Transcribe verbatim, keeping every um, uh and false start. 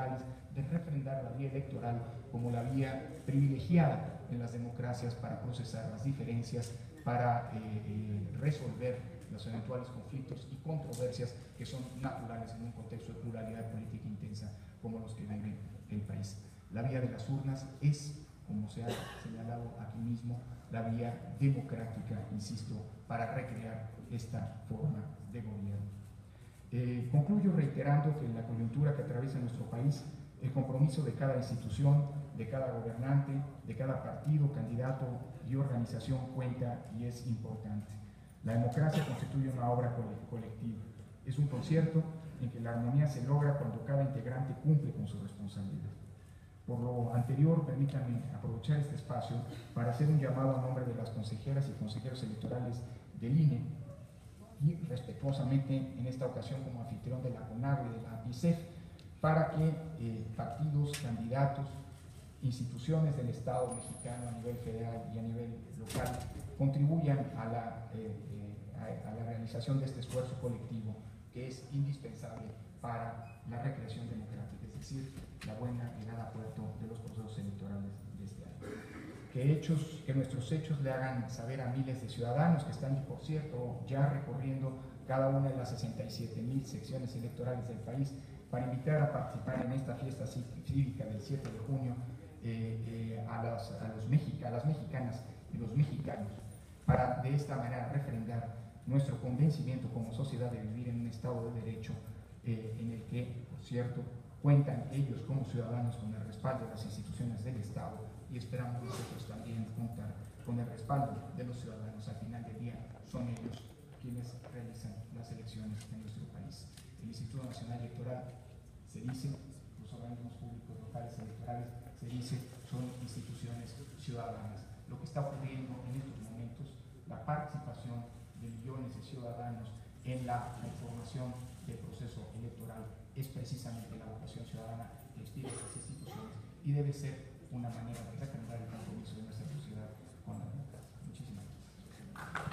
locales, de refrendar la vía electoral como la vía privilegiada en las democracias para procesar las diferencias, para eh, eh, resolver los eventuales conflictos y controversias que son naturales en un contexto de pluralidad política intensa como los que vive el país. La vía de las urnas es, como se ha señalado aquí mismo, la vía democrática, insisto, para recrear esta forma de gobierno. Eh, concluyo reiterando que en la coyuntura que atraviesa nuestro país, el compromiso de cada institución, de cada gobernante, de cada partido, candidato y organización cuenta y es importante. La democracia constituye una obra colectiva. Es un concierto en que la armonía se logra cuando cada integrante cumple con su responsabilidad. Por lo anterior, permítanme aprovechar este espacio para hacer un llamado a nombre de las consejeras y consejeros electorales del I N E y respetuosamente en esta ocasión como anfitrión de la CONAGUA y de la I C E F, para que eh, partidos, candidatos, instituciones del Estado mexicano a nivel federal y a nivel local contribuyan a la, eh, eh, a, a la realización de este esfuerzo colectivo que es indispensable para la recreación democrática, es decir, la buena llegada a puerto de los procesos electorales de este año. Que, hechos, que nuestros hechos le hagan saber a miles de ciudadanos que están, por cierto, ya recorriendo cada una de las sesenta y siete mil secciones electorales del país para invitar a participar en esta fiesta cívica del siete de junio eh, eh, a, las, a, los Mexica, a las mexicanas y los mexicanos, para de esta manera refrendar nuestro convencimiento como sociedad de vivir en un Estado de Derecho eh, en el que, por cierto, cuentan ellos como ciudadanos con el respaldo de las instituciones del Estado y esperamos nosotros también contar con el respaldo de los ciudadanos. Al final del día son ellos quienes realizan las elecciones en nuestro país. El Instituto Nacional Electoral, se dice, los organismos públicos locales electorales, se dice, son instituciones ciudadanas. Lo que está ocurriendo en estos momentos, la participación de millones de ciudadanos en la conformación del proceso electoral es precisamente la vocación ciudadana que expide estas instituciones y debe ser una manera de refrendar el compromiso de nuestra sociedad con la democracia. Muchísimas gracias.